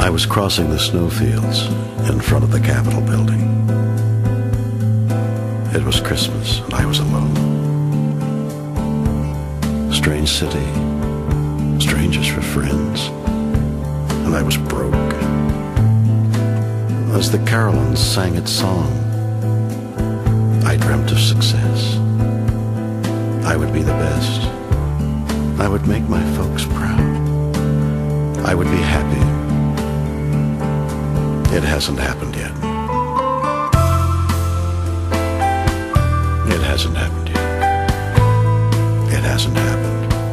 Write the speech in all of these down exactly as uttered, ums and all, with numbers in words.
I was crossing the snowfields in front of the Capitol building. It was Christmas and I was alone. Strange city, strangers for friends, and I was broke. As the carillons sang its song, I dreamt of success. I would be the best. I would make my folks proud. I would be happy. It hasn't happened yet. It hasn't happened yet. It hasn't happened.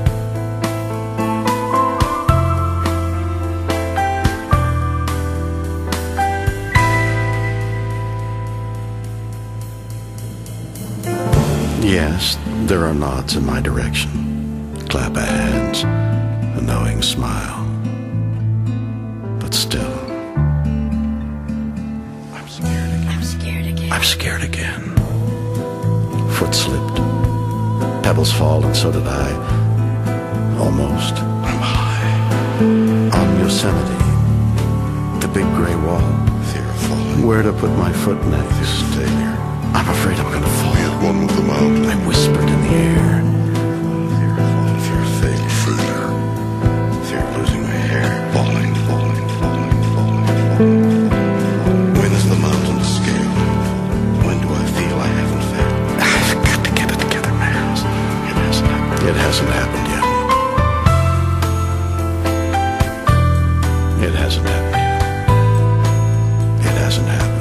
Yes, there are nods in my direction, clap of hands, a knowing smile. But still, I'm scared again. I'm scared again. I'm scared again. Foot slipped, pebbles fall, and so did I. Almost. I'm high. On Yosemite, the big gray wall. Fear of falling. Where to put my foot next? Stay there. I'm afraid I'm going to fall. We had one with the mountain. I whispered in the air. Fear of falling. Fear of failure. Failure. Fear of losing my hair. Falling, falling, falling, falling, falling. When is the mountain to scale? When do I feel I haven't failed? I've got to get it together, man. It hasn't happened. It hasn't happened yet. It hasn't happened yet. It hasn't happened.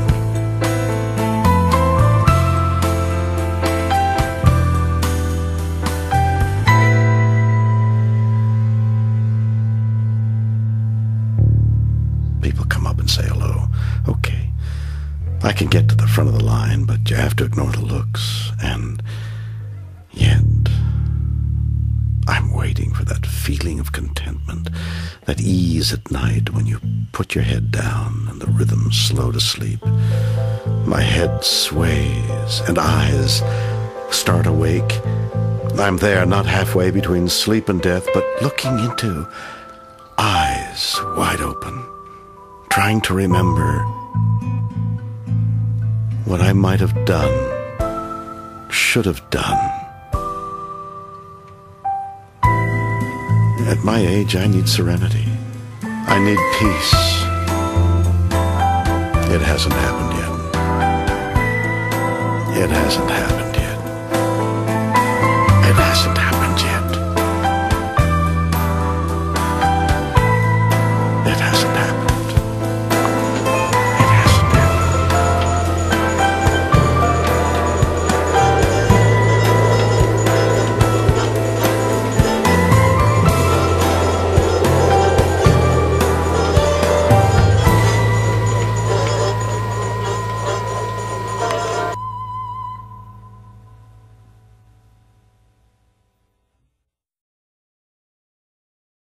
People come up and say hello. Okay. I can get to the front of the line, but you have to ignore the looks. And yet, I'm waiting for that feeling of contentment, that ease at night when you put your head down and the rhythm's slow to sleep. My head sways and eyes start awake. I'm there, not halfway between sleep and death, but looking into eyes wide open, trying to remember what I might have done, should have done. At my age, I need serenity. I need peace. It hasn't happened yet. It hasn't happened yet.